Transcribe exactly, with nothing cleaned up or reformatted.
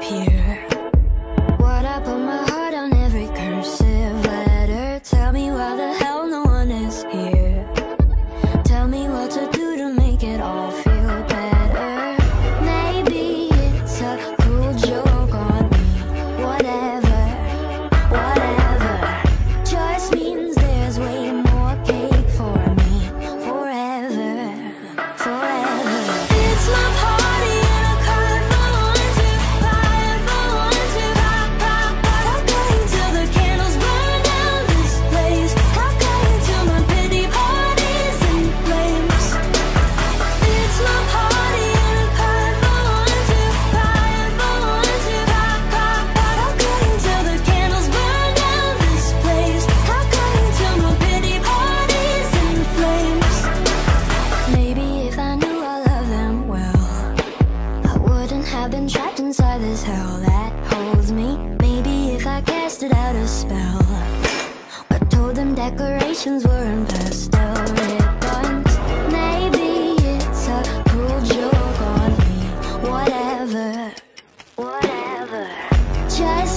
disappear. What I put my heart on every cursive letter. Tell me why the hell no one is here. Tell me what to do to make it all feel better. Maybe it's a cruel joke on me. Whatever, whatever. Just means there's way more cake for me. Forever, forever. It's my party and I cry for one to buy for one to pop, pop, pop. How going till the candles burn down this place? How going till my pity parties in flames? It's my party and I cry for one to buy for one to pop, pop, pop. How going till the candles burn down this place? How going till my pity parties in flames? Maybe if I knew I loved them well, I wouldn't have been trapped inside this hell that holds me. Maybe if I casted out a spell, or told them decorations were in pastel ribbons. Maybe it's a cruel joke on me. Whatever, whatever. Just